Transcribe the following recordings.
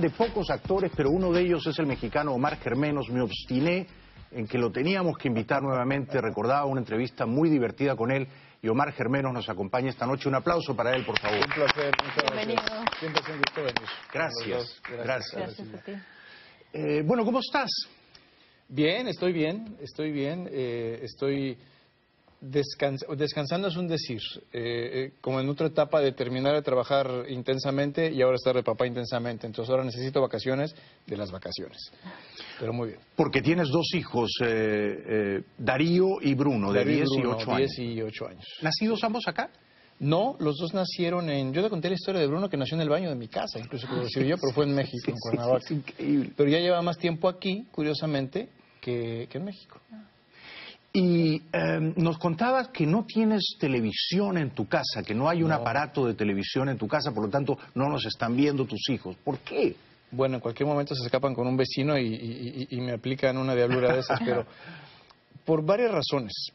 de pocos actores, pero uno de ellos es el mexicano Omar Germenos. Me obstiné en que lo teníamos que invitar nuevamente. Recordaba una entrevista muy divertida con él y Omar Germenos nos acompaña esta noche. Un aplauso para él, por favor. Un placer, muchas Bienvenido. gracias. Siempre es un gusto venir. Gracias, gracias. Gracias a ti. Bueno, ¿cómo estás? Bien, estoy bien, estoy bien. Estoy descansando es un decir. Como en otra etapa de terminar de trabajar intensamente y ahora estar de papá intensamente. Entonces ahora necesito vacaciones de las vacaciones. Pero muy bien. Porque tienes dos hijos, Darío y Bruno, de David 10 y Bruno, 8 años. 10 y 8 años. ¿Nacidos ambos acá? No, los dos nacieron en... Yo te conté la historia de Bruno que nació en el baño de mi casa, incluso que lo recibí yo, pero fue en México, en Cuernavaca. Es increíble. Pero ya lleva más tiempo aquí, curiosamente, que en México. Y nos contabas que no tienes televisión en tu casa, que no hay un aparato de televisión en tu casa, por lo tanto no nos están viendo tus hijos. ¿Por qué? Bueno, en cualquier momento se escapan con un vecino y me aplican una diablura de esas, pero por varias razones.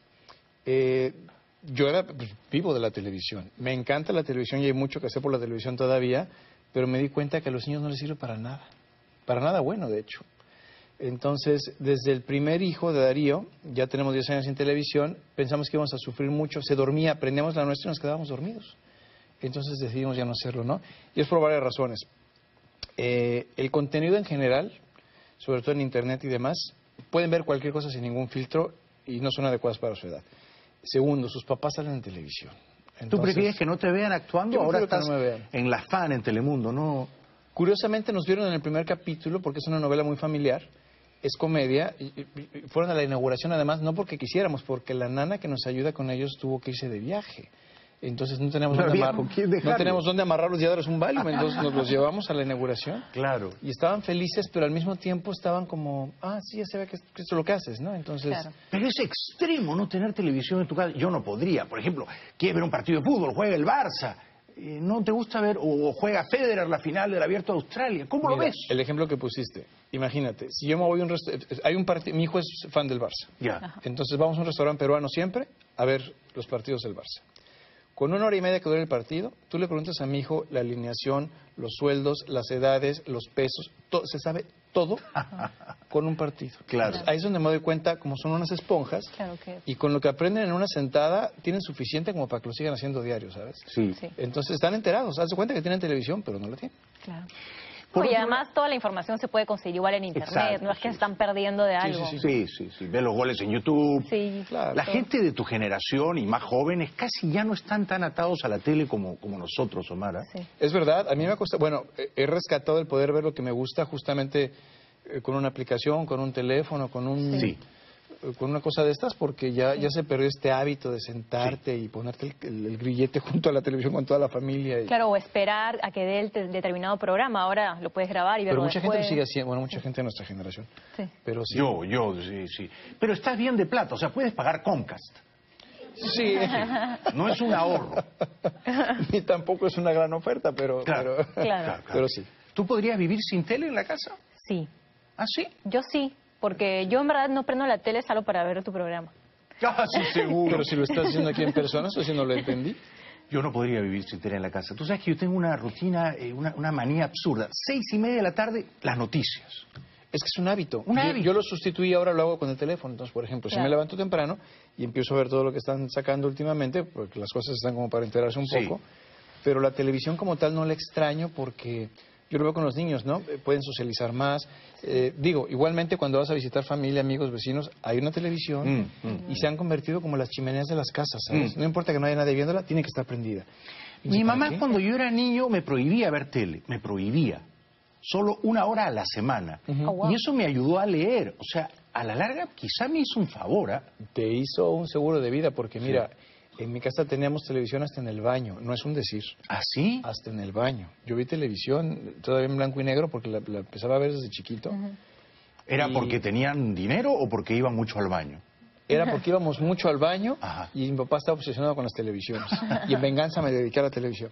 Yo vivo de la televisión. Me encanta la televisión y hay mucho que hacer por la televisión todavía, pero me di cuenta que a los niños no les sirve para nada. Para nada bueno, de hecho. Entonces, desde el primer hijo de Darío, ya tenemos 10 años sin televisión, pensamos que íbamos a sufrir mucho. Se dormía, prendíamos la nuestra y nos quedábamos dormidos. Entonces decidimos ya no hacerlo, ¿no? Y es por varias razones. El contenido en general, sobre todo en internet y demás, pueden ver cualquier cosa sin ningún filtro y no son adecuadas para su edad. Segundo, sus papás salen en televisión. Entonces, ¿Tú prefieres que no te vean actuando? yo Ahora prefiero que estás no me vean. en La Fan, en Telemundo, ¿no? Curiosamente nos vieron en el primer capítulo porque es una novela muy familiar, es comedia, y fueron a la inauguración además, no porque quisiéramos, porque la nana que nos ayuda con ellos tuvo que irse de viaje. Entonces no teníamos, no teníamos dónde amarrarlos y darles un Valium, entonces nos los llevamos a la inauguración. Claro. Y estaban felices, pero al mismo tiempo estaban como, sí, ya se ve que esto es lo que haces, ¿no? Entonces... Claro. Pero es extremo no tener televisión en tu casa. Yo no podría. Por ejemplo, quieres ver un partido de fútbol, juega el Barça. ¿No te gusta ver, o juega Federer la final del Abierto de Australia? ¿Cómo lo Mira, ves? el ejemplo que pusiste, imagínate, si yo me voy a un restaurante, mi hijo es fan del Barça. Ya. Entonces vamos a un restaurante peruano siempre a ver los partidos del Barça. Con 1 hora y media que dura el partido, tú le preguntas a mi hijo la alineación, los sueldos, las edades, los pesos, se sabe todo con un partido. Claro. Entonces, ahí es donde me doy cuenta, como son unas esponjas, Claro que... y con lo que aprenden en una sentada, tienen suficiente como para que lo sigan haciendo diario, ¿sabes? Sí. Sí. Entonces están enterados, haz de cuenta que tienen televisión, pero no la tienen. Claro. Por Y otro además toda la información se puede conseguir igual en internet, Exacto, no es que sí. se están perdiendo de algo. Sí. Ve los goles en YouTube. Sí, Claro. La todo. gente de tu generación y más jóvenes casi ya no están tan atados a la tele como nosotros, Omar. Sí. Es verdad, a mí me cuesta, bueno, he rescatado el poder ver lo que me gusta justamente con una aplicación, con un teléfono, con una cosa de estas, porque ya se perdió este hábito de sentarte y ponerte el grillete junto a la televisión con toda la familia. Claro, o esperar a que dé el determinado programa, ahora lo puedes grabar y verlo Pero mucha gente después. lo sigue haciendo, bueno, mucha gente de nuestra generación. Sí. Pero sí. Yo, sí. Pero estás bien de plata, o sea, puedes pagar Comcast. Sí. No es un ahorro. Ni tampoco es una gran oferta, pero... Claro. Claro. Pero sí. ¿Tú podrías vivir sin tele en la casa? Sí, ¿Ah, sí? yo sí, porque yo en verdad no prendo la tele solo para ver tu programa. Casi seguro. Pero si lo estás haciendo aquí en persona, eso sí no lo entendí. Yo no podría vivir sin tele en la casa. Tú sabes que yo tengo una rutina, una manía absurda. 6:30 de la tarde, las noticias. Es que es un hábito. Un hábito. Yo lo sustituí, ahora lo hago con el teléfono. Entonces, por ejemplo, si Claro. me levanto temprano y empiezo a ver todo lo que están sacando últimamente, porque las cosas están como para enterarse un Sí. poco, pero la televisión como tal no la extraño porque yo lo veo con los niños, ¿no? Pueden socializar más. Digo, igualmente cuando vas a visitar familia, amigos, vecinos, hay una televisión y se han convertido como las chimeneas de las casas, ¿sabes? No importa que no haya nadie viéndola, tiene que estar prendida. Y Mi dice, ¿para mamá qué? cuando yo era niño me prohibía ver tele, me prohibía. Solo 1 hora a la semana. Oh, wow. Y eso me ayudó a leer. O sea, a la larga quizá me hizo un favor. ¿Ah? Te hizo un seguro de vida porque, mira, en mi casa teníamos televisión hasta en el baño, no es un decir. ¿Así? Hasta en el baño. Yo vi televisión todavía en blanco y negro porque la empezaba a ver desde chiquito. ¿Era Y- porque tenían dinero o porque iban mucho al baño? Era porque íbamos mucho al baño Ajá. y mi papá estaba obsesionado con las televisiones. Y en venganza me dediqué a la televisión.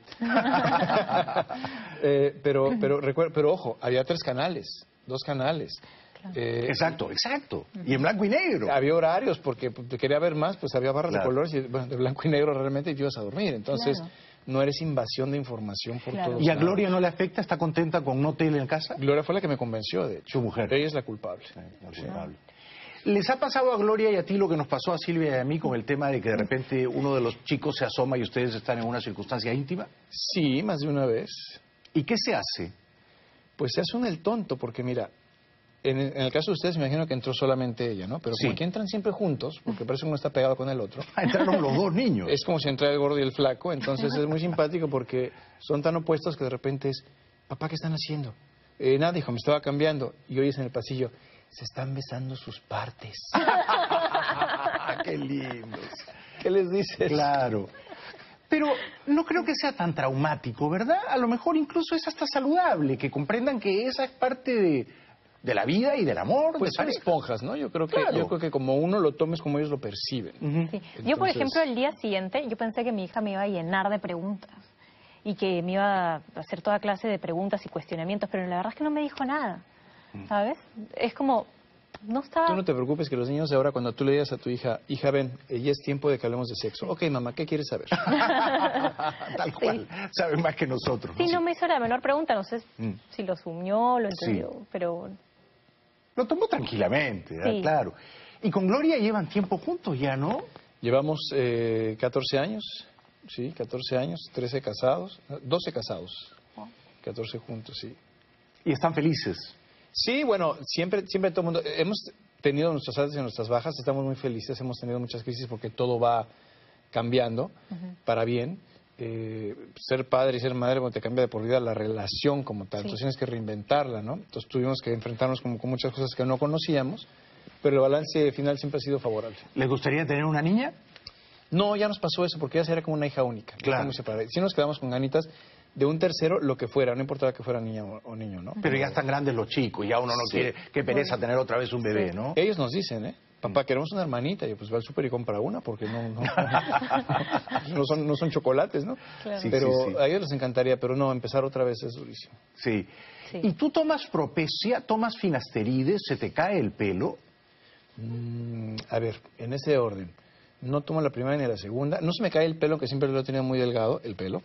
Pero ojo, había 3 canales, 2 canales. Exacto. Y en blanco y negro. Había horarios porque quería ver más, pues había barras Claro. de colores y bueno, de blanco y negro realmente y te ibas a dormir. Entonces, Claro. no eres invasión de información por Claro. todos ¿Y a lados. Gloria no le afecta? ¿Está contenta con no tele en casa? Gloria fue la que me convenció, de hecho. Su mujer. Ella es la culpable. La culpable. ¿Les ha pasado a Gloria y a ti lo que nos pasó a Silvia y a mí con el tema de que de repente uno de los chicos se asoma y ustedes están en una circunstancia íntima? Sí, más de una vez. ¿Y qué se hace? Pues se hace el tonto, porque mira, en el caso de ustedes me imagino que entró solamente ella, ¿no? Pero Sí. como que entran siempre juntos, porque parece que uno está pegado con el otro. Entraron los dos niños. Es como si entrara el gordo y el flaco, entonces es muy simpático porque son tan opuestos que de repente es, papá, ¿qué están haciendo? Nada, hijo, me estaba cambiando. Y oyes en el pasillo, se están besando sus partes. ¡Qué lindos! ¿Qué les dices? Claro. Pero no creo que sea tan traumático, ¿verdad? A lo mejor incluso es hasta saludable, que comprendan que esa es parte de la vida y del amor. Pues de son pareja. esponjas, ¿no? Yo creo Claro. que como uno lo tomes como ellos lo perciben. Ujú. Sí. Yo, por Entonces- ejemplo, el día siguiente, yo pensé que mi hija me iba a llenar de preguntas y que me iba a hacer toda clase de preguntas y cuestionamientos, pero la verdad es que no me dijo nada, ¿sabes? Es como, no estaba... Tú no te preocupes que los niños de ahora, cuando tú le digas a tu hija, hija, ven, ya es tiempo de que hablemos de sexo. Ok, mamá, ¿qué quieres saber? Tal cual. Saben más que nosotros. Sí, no me hizo la menor pregunta, no sé Mm. si lo asumió, lo entendió, pero... Lo tomó tranquilamente, ¿verdad? Sí. Claro. Y con Gloria llevan tiempo juntos ya, ¿no? Llevamos 14 años, sí, 14 años, 13 casados, 12 casados, 14 juntos, sí. Y están felices. Sí, bueno, siempre todo el mundo, hemos tenido nuestras altas y nuestras bajas, estamos muy felices, hemos tenido muchas crisis porque todo va cambiando para bien. Ser padre y ser madre, bueno, te cambia de por vida la relación como tal, Sí. entonces tienes que reinventarla, ¿no? Entonces tuvimos que enfrentarnos con muchas cosas que no conocíamos, pero el balance final siempre ha sido favorable. ¿Les gustaría tener una niña? No, ya nos pasó eso porque ya sería como una hija única. Ya Claro. estamos separados. Si nos quedamos con ganitas de un tercero, lo que fuera, no importaba que fuera niña o niño, ¿no? Pero ya están grandes los chicos, ya uno no Sí. quiere, qué pereza tener otra vez un bebé, ¿no? Ellos nos dicen, papá, queremos una hermanita. Y yo, pues va al súper y compra una porque no son chocolates, ¿no? Claro. Sí, Pero sí, sí. a ellos les encantaría, pero no, empezar otra vez es durísimo. Sí. Sí. ¿Y tú tomas propecia, tomas finasteride, se te cae el pelo? A ver, en ese orden. No tomo la primera ni la segunda. No se me cae el pelo, que siempre lo he tenido muy delgado, el pelo.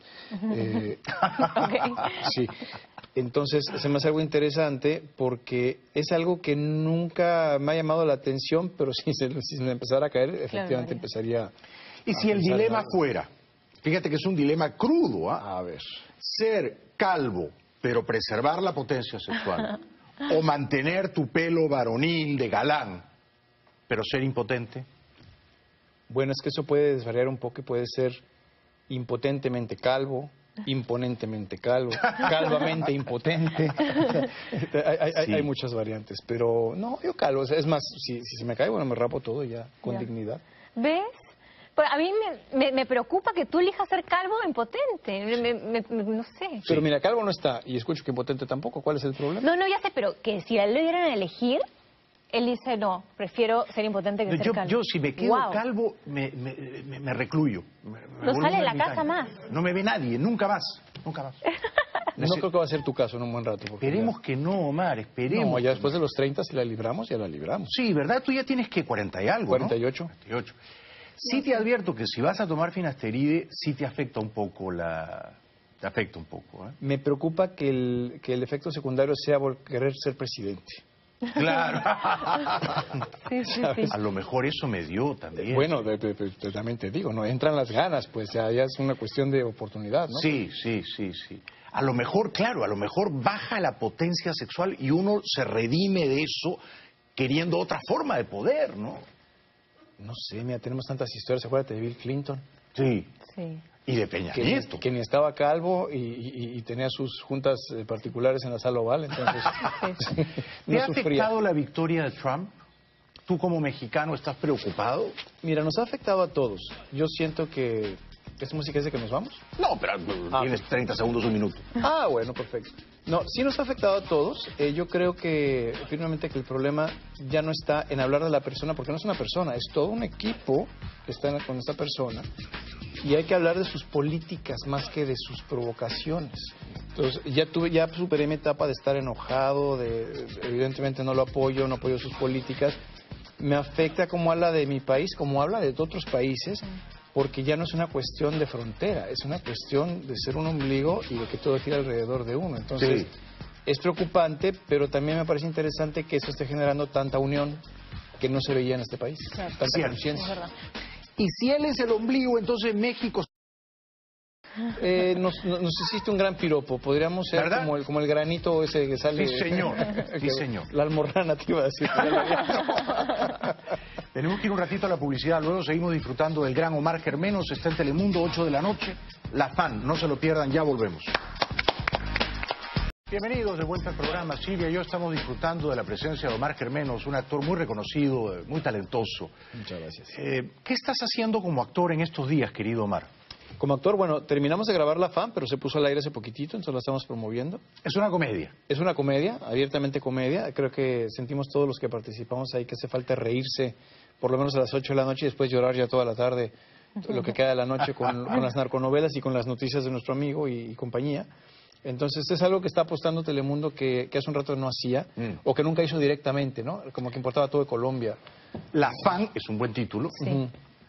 Ok. Sí. Entonces, se me hace algo interesante porque es algo que nunca me ha llamado la atención, pero si me empezara a caer, efectivamente María. empezaría Y si a el pensar en dilema algo. fuera, fíjate que es un dilema crudo, ¿ah? A ver. Ser calvo, pero preservar la potencia sexual, o mantener tu pelo varonil de galán, pero ser impotente. Bueno, es que eso puede desvariar un poco y puede ser impotentemente calvo, imponentemente calvo, calvamente impotente. Sí. Hay muchas variantes, pero no, yo calvo. O sea, es más, si se me cae, bueno, me rapo todo ya, con Ya. dignidad. ¿Ves? Pues a mí me preocupa que tú elijas ser calvo o impotente. No sé. Pero mira, calvo no está, y escucho que impotente tampoco. ¿Cuál es el problema? No, ya sé, pero que si a él le dieran a elegir, él dice, no, prefiero ser impotente que ser calvo. Yo si me quedo Guau. calvo, me recluyo. Me No vuelvo sale un de la ermitaño. casa más. No me ve nadie, nunca más, nunca más. No creo que va a ser tu caso en un buen rato. porque Esperemos ya- que no, Omar, esperemos. No, ya que después de los 30, si la libramos, ya la libramos. Sí, ¿verdad? Tú ya tienes que 40 y algo, 48. ¿no? 48. Sí te advierto que si vas a tomar finasteride, sí te afecta un poco Te afecta un poco, ¿eh? Me preocupa que el efecto secundario sea querer ser presidente. Claro. Sí, sí, sí. ¿Sabes? A lo mejor eso me dio también. Bueno, también te digo, no entran las ganas, pues ya es una cuestión de oportunidad, ¿no? Sí. A lo mejor, claro, a lo mejor baja la potencia sexual y uno se redime de eso queriendo otra forma de poder, ¿no? No sé, mira, tenemos tantas historias. Acuérdate de Bill Clinton, Sí. Sí. Y de Peña que, Nieto. que ni estaba calvo y tenía sus juntas particulares en la sala oval, entonces ¿Te no ha sufría. afectado la victoria de Trump? ¿Tú como mexicano estás preocupado? Mira, nos ha afectado a todos. Yo siento que... ¿Esta música es de que nos vamos? No, pero tienes 30 segundos, un minuto. Ah, bueno, perfecto. No, sí nos ha afectado a todos. Yo creo que firmemente que el problema ya no está en hablar de la persona, porque no es una persona, es todo un equipo que está con esta persona. Y hay que hablar de sus políticas más que de sus provocaciones. Entonces, ya superé mi etapa de estar enojado, evidentemente no lo apoyo, no apoyo sus políticas. Me afecta cómo habla de mi país, cómo habla de otros países. porque ya no es una cuestión de frontera, es una cuestión de ser un ombligo y de que todo gira alrededor de uno. Entonces, es preocupante, pero también me parece interesante que eso esté generando tanta unión que no se veía en este país, tanta conciencia. Y si él es el ombligo, entonces México... Nos hiciste un gran piropo. Podríamos ser como el granito ese que sale. Sí, señor. Sí, señor. La almorrana te iba a decir. Tenemos que ir un ratito a la publicidad. Luego seguimos disfrutando del gran Omar Germenos. Está en Telemundo, 8 de la noche. La Fan. No se lo pierdan. Ya volvemos. Bienvenidos de vuelta al programa. Silvia y yo estamos disfrutando de la presencia de Omar Germenos, un actor muy reconocido, muy talentoso. Muchas gracias. ¿Qué estás haciendo como actor en estos días, querido Omar? Como actor, bueno, terminamos de grabar La Fan, pero se puso al aire hace poquitito, entonces la estamos promoviendo. Es una comedia. Es una comedia, abiertamente comedia. Creo que sentimos todos los que participamos ahí que hace falta reírse por lo menos a las 8 de la noche y después llorar ya toda la tarde, lo que queda de la noche con las narconovelas y con las noticias de nuestro amigo y compañía. Entonces es algo que está apostando Telemundo que hace un rato no hacía o que nunca hizo directamente, ¿no? Como que importaba todo de Colombia. La Fan es un buen título. Sí.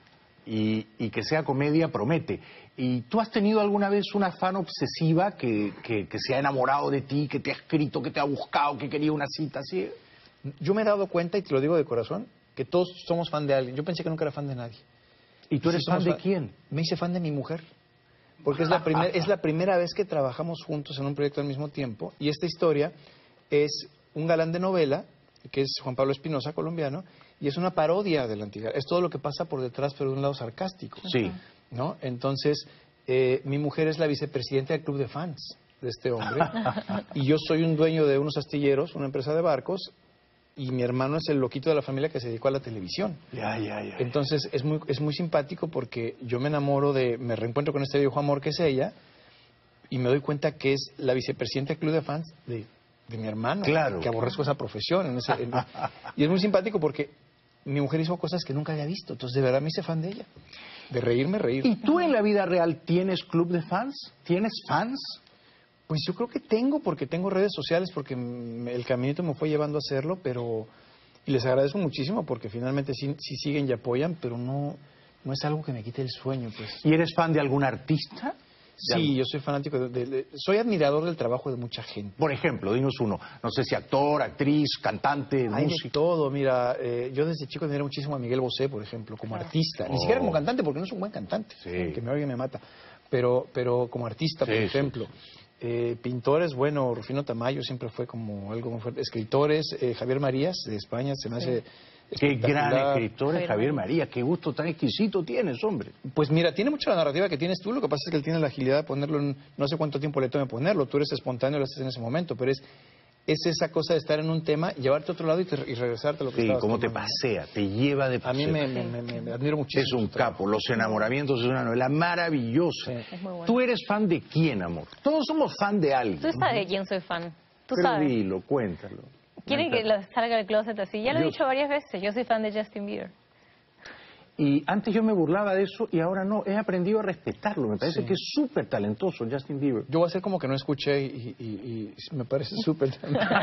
Y que sea comedia promete. ¿Y tú has tenido alguna vez una fan obsesiva que se ha enamorado de ti, que te ha escrito, que te ha buscado, que quería una cita así? Yo me he dado cuenta, y te lo digo de corazón, que todos somos fan de alguien. Yo pensé que nunca era fan de nadie. ¿Y tú eres fan de quién? Me hice fan de mi mujer. Porque es la primera vez que trabajamos juntos en un proyecto al mismo tiempo. Y esta historia es un galán de novela, que es Juan Pablo Espinosa, colombiano, y es una parodia de la antigua. Es todo lo que pasa por detrás, pero de un lado sarcástico. Sí. ¿No? Entonces, mi mujer es la vicepresidenta del club de fans de este hombre. Y yo soy un dueño de unos astilleros, una empresa de barcos, y mi hermano es el loquito de la familia que se dedicó a la televisión. Ya. Entonces, es muy simpático porque yo me reencuentro con este viejo amor que es ella, y me doy cuenta que es la vicepresidenta del club de fans de mi hermano, claro, que aborrezco esa profesión. Y es muy simpático porque mi mujer hizo cosas que nunca había visto, entonces de verdad me hice fan de ella. De reírme. ¿Y tú en la vida real tienes club de fans? ¿Tienes fans? Pues yo creo que tengo, porque tengo redes sociales, porque el caminito me fue llevando a hacerlo, y les agradezco muchísimo porque finalmente sí siguen y apoyan, pero no es algo que me quite el sueño, pues. ¿Y eres fan de algún artista? Sí, yo soy fanático, soy admirador del trabajo de mucha gente. Por ejemplo, dinos uno, no sé si actor, actriz, cantante, músico. De todo, mira, yo desde chico admiré muchísimo a Miguel Bosé, por ejemplo, como artista. Ni siquiera como cantante, porque no es un buen cantante, que me oye y me mata, pero como artista, por ejemplo. Pintores, bueno, Rufino Tamayo siempre fue como algo muy fuerte. Escritores, Javier Marías, de España, se me hace... Qué gran escritor es Javier Marías, qué gusto tan exquisito tienes, hombre. Pues mira, tiene mucho la narrativa que tienes tú, lo que pasa es que él tiene la agilidad de ponerlo en, no sé cuánto tiempo le tome ponerlo, tú eres espontáneo, lo haces en ese momento, pero es esa cosa de estar en un tema, llevarte a otro lado y regresarte a lo que estabas como tomando. te pasea, te lleva de paseo. A mí me admiro muchísimo. Es un capo, Los enamoramientos es una novela maravillosa. Sí. Es muy buena. ¿Tú eres fan de quién, amor? Todos somos fan de alguien. Tú sabes de quién soy fan. Tú Pero sabes. dilo, cuéntalo. ¿Quieren que lo salga del closet así? Ya lo he dicho varias veces. Yo soy fan de Justin Bieber. Y antes yo me burlaba de eso y ahora no. He aprendido a respetarlo. Me parece que es súper talentoso Justin Bieber. Yo voy a hacer como que no escuché y me parece súper talentoso.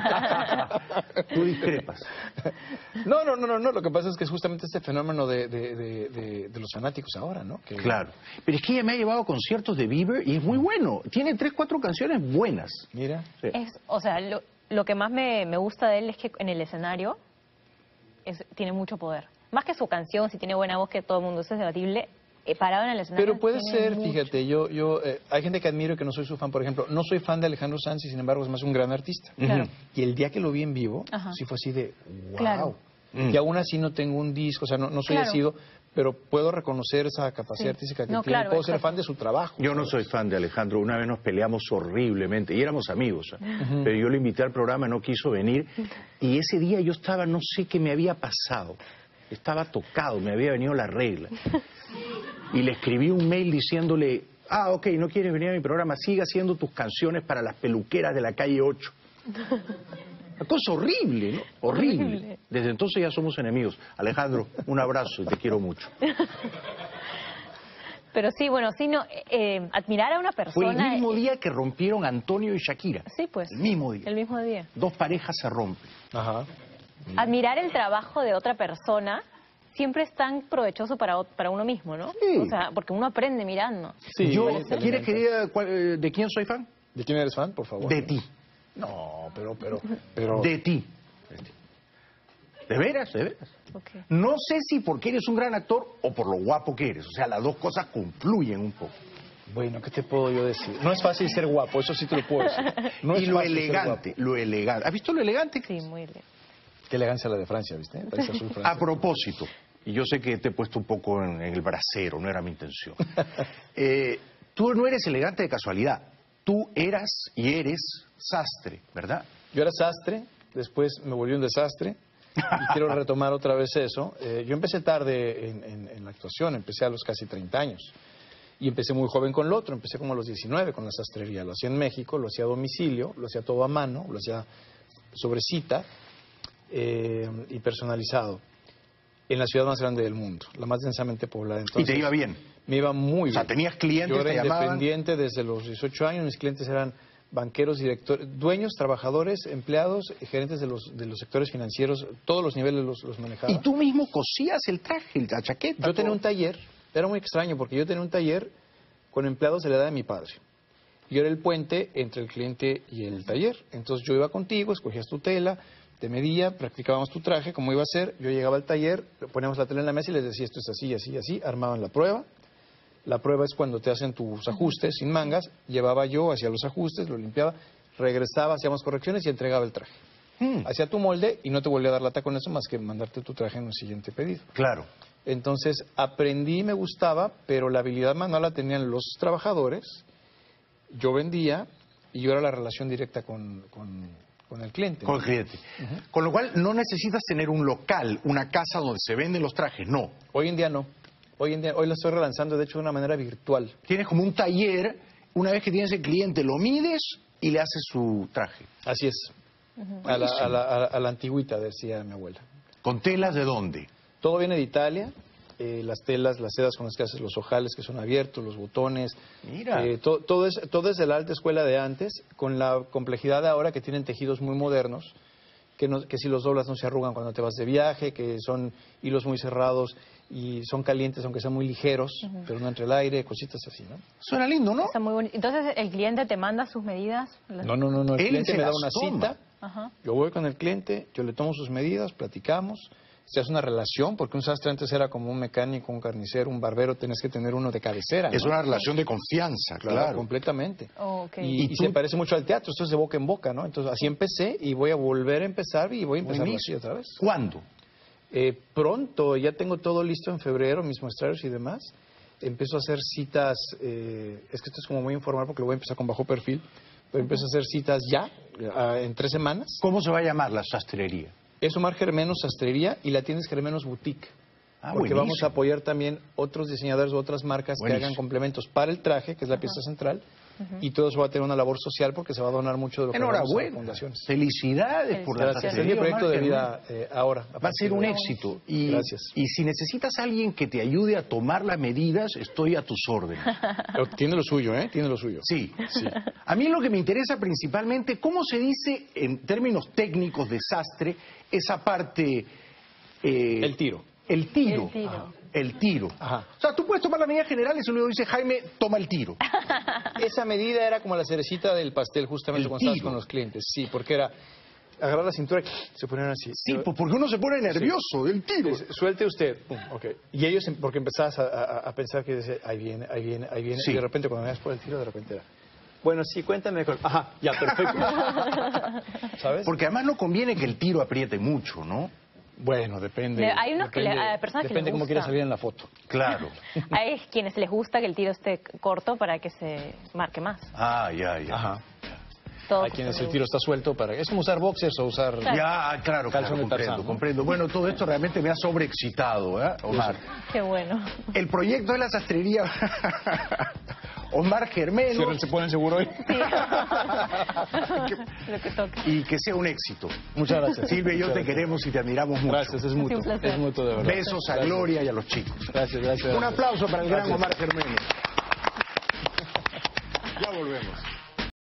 Tú discrepas. No. Lo que pasa es que es justamente este fenómeno de los fanáticos ahora, ¿no? Claro. Pero es que ella me ha llevado a conciertos de Bieber y es muy bueno. Tiene 3, 4 canciones buenas. Mira. Sí. O sea, lo que más me gusta de él es que en el escenario tiene mucho poder. Más que su canción, si tiene buena voz, que todo el mundo, eso es debatible, parado en el escenario. Pero puede ser, fíjate, hay gente que admiro que no soy su fan, por ejemplo, no soy fan de Alejandro Sanz y sin embargo es más un gran artista. Claro. Y el día que lo vi en vivo, sí fue así de wow. Claro. Y aún así no tengo un disco, o sea, no soy asiduo, pero puedo reconocer esa capacidad artística que tiene, claro, puedo ser fan de su trabajo. Yo no soy fan de Alejandro, una vez nos peleamos horriblemente y éramos amigos, pero yo lo invité al programa, no quiso venir y ese día yo estaba, no sé qué me había pasado, estaba tocado, me había venido la regla y le escribí un mail diciéndole, ok, no quieres venir a mi programa, sigue haciendo tus canciones para las peluqueras de la calle 8. Una cosa horrible, ¿no? Horrible. Desde entonces ya somos enemigos. Alejandro, un abrazo y te quiero mucho. Pero sí, bueno, sí, admirar a una persona... Fue el mismo día que rompieron Antonio y Shakira. Sí, pues. El mismo día. El mismo día. 2 parejas se rompen. Ajá. Admirar el trabajo de otra persona siempre es tan provechoso para uno mismo, ¿no? Sí. O sea, porque uno aprende mirando. Sí, ¿Quieres que diga de quién soy fan? ¿De quién eres fan, por favor? De ti. No, pero... De ti. ¿De veras? ¿De veras? Okay. No sé si porque eres un gran actor o por lo guapo que eres. O sea, las dos cosas confluyen un poco. Bueno, ¿qué te puedo yo decir? No es fácil ser guapo, eso sí te lo puedo decir. No Y es lo fácil ser elegante, lo elegante. ¿Has visto lo elegante? Sí, muy bien. Qué elegancia la de Francia, ¿viste? País azul francés. A propósito, y yo sé que te he puesto un poco en el brasero, no era mi intención. Tú no eres elegante de casualidad. Tú eras y eres sastre, ¿verdad? Yo era sastre, después me volví un desastre y quiero retomar otra vez eso. Yo empecé tarde en la actuación, empecé a los casi 30 años. Y empecé muy joven con lo otro, empecé como a los 19 con la sastrería. Lo hacía en México, lo hacía a domicilio, lo hacía todo a mano, lo hacía sobre cita y personalizado. En la ciudad más grande del mundo, la más densamente poblada. Entonces, ¿Y te iba bien? Me iba muy bien. O sea, tenías clientes, Yo era te llamaban. independiente desde los 18 años, mis clientes eran banqueros, directores, dueños, trabajadores, empleados, gerentes de los sectores financieros, todos los niveles los manejaba. ¿Y tú mismo cosías el traje, la chaqueta? Yo tenía todo? un taller, era muy extraño porque yo tenía un taller con empleados de la edad de mi padre. Yo era el puente entre el cliente y el taller. Entonces yo iba contigo, escogías tu tela, te medía, practicábamos tu traje, cómo iba a ser. Yo llegaba al taller, poníamos la tela en la mesa y les decía esto es así, así, así. Armaban la prueba. La prueba es cuando te hacen tus ajustes sin mangas. Llevaba yo, hacía los ajustes, lo limpiaba, regresaba, hacíamos correcciones y entregaba el traje. Hacía tu molde y no te volvía a dar lata con eso más que mandarte tu traje en un siguiente pedido. Claro. Entonces aprendí, me gustaba, pero la habilidad manual la tenían los trabajadores. Yo vendía y yo era la relación directa con el cliente. Con el cliente. Con lo cual no necesitas tener un local, una casa donde se venden los trajes, no. Hoy en día no. Hoy lo estoy relanzando, de hecho, de una manera virtual. Tienes como un taller, una vez que tienes el cliente lo mides y le haces su traje. Así es. A la antigüita, decía mi abuela. ¿Con telas de dónde? Todo viene de Italia. Las telas, las sedas con las que haces los ojales que son abiertos, los botones. Mira. Todo es de la alta escuela de antes, con la complejidad de ahora que tienen tejidos muy modernos, que si los doblas no se arrugan cuando te vas de viaje, que son hilos muy cerrados y son calientes aunque sean muy ligeros, pero no entre el aire, cositas así, ¿no? Suena lindo, ¿no? Está muy bonito. Entonces, ¿el cliente te manda sus medidas? No. El Él cliente se me da las una toma. cita, Ajá. yo voy con el cliente, yo le tomo sus medidas, platicamos, se hace una relación, porque un sastre antes era como un mecánico, un carnicero, un barbero, tenés que tener uno de cabecera, ¿no? Es una relación de confianza, claro. Completamente. Oh, ok. Y se parece mucho al teatro, esto es de boca en boca, ¿no? Entonces así empecé y voy a volver a empezar y voy a empezar así otra vez. ¿Cuándo? Pronto, ya tengo todo listo en febrero, mis muestrarios y demás. Empiezo a hacer citas, es que esto es como muy informal porque lo voy a empezar con bajo perfil, pero empiezo a hacer citas ya, en 3 semanas. ¿Cómo se va a llamar la sastrería? Es Omar Germenos Sastrería y la tienes Germenos Boutique. Porque buenísimo. vamos a apoyar también otros diseñadores o otras marcas que Buenísimo. hagan complementos para el traje, que es la pieza central, y todo eso va a tener una labor social porque se va a donar mucho de lo que hagamos a las Enhorabuena. fundaciones. Felicidades por la Gracias. Es sastrería. mi proyecto Omar de Germán. vida ahora. Va a ser un éxito. Y, Gracias. y si necesitas a alguien que te ayude a tomar las medidas, estoy a tus órdenes. Tiene lo suyo, ¿eh? Tiene lo suyo. Sí, sí. A mí lo que me interesa principalmente, ¿cómo se dice en términos técnicos de sastre esa parte... El tiro. El tiro. El tiro. Ajá. El tiro. Ajá. O sea, tú puedes tomar las medidas generales y luego dice, Jaime, toma el tiro. Esa medida era como la cerecita del pastel justamente El cuando estabas tiro. con los clientes. Sí, porque era agarrar la cintura y se ponían así. Sí, pues porque uno se pone nervioso del tiro. Suelte usted. Pum, okay. Y ellos, porque empezabas a pensar que dice, ahí viene, ahí viene, ahí viene. Sí. Y de repente cuando veías por el tiro, de repente era, bueno, sí, cuéntame mejor. Ajá, ya, perfecto. ¿Sabes? Porque además no conviene que el tiro apriete mucho, ¿no? Bueno, depende. Hay unos que hay personas que les depende cómo gusta. quieras salir en la foto. Claro. Hay quienes les gusta que el tiro esté corto para que se marque más. Ah, ya, ya. Ajá. Todo Hay quienes el tiro está suelto para... Es como usar boxers o usar... Claro. Ya, claro, Calzón de comprendo, Tarzán, ¿no? comprendo. Bueno, todo esto realmente me ha sobreexcitado, ¿eh, Omar? Qué bueno. El proyecto de la sastrería Omar Germenos ¿Se ponen seguro hoy? Sí. Lo que toca. y que sea un éxito. Muchas gracias. Silvia y yo te queremos y te admiramos mucho. Gracias, es mutuo. un placer. Es mutuo, de verdad. Besos a Gracias. Gloria y a los chicos. Gracias, gracias. Un aplauso para el gran Gracias. Omar Germenos. Ya volvemos.